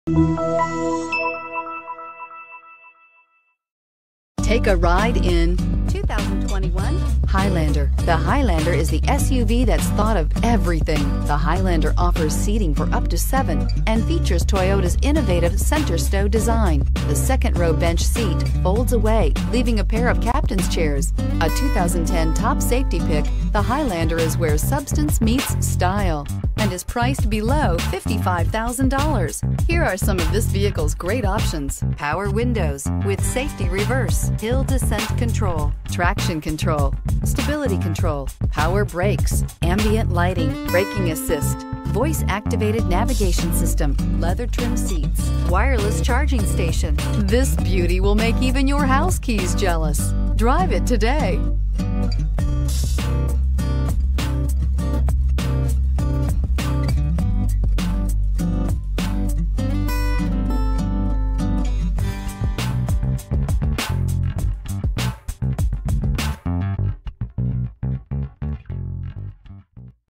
Take a ride in 2021 Highlander. The Highlander is the SUV that's thought of everything. The Highlander offers seating for up to 7 and features Toyota's innovative center stow design. The second row bench seat folds away, leaving a pair of captain's chairs. A 2010 top safety pick, the Highlander is where substance meets style and is priced below $55,000. Here are some of this vehicle's great options: power windows with safety reverse, hill descent control, traction control, stability control, power brakes, ambient lighting, braking assist, voice activated navigation system, leather trim seats, wireless charging station. This beauty will make even your house keys jealous. Drive it today.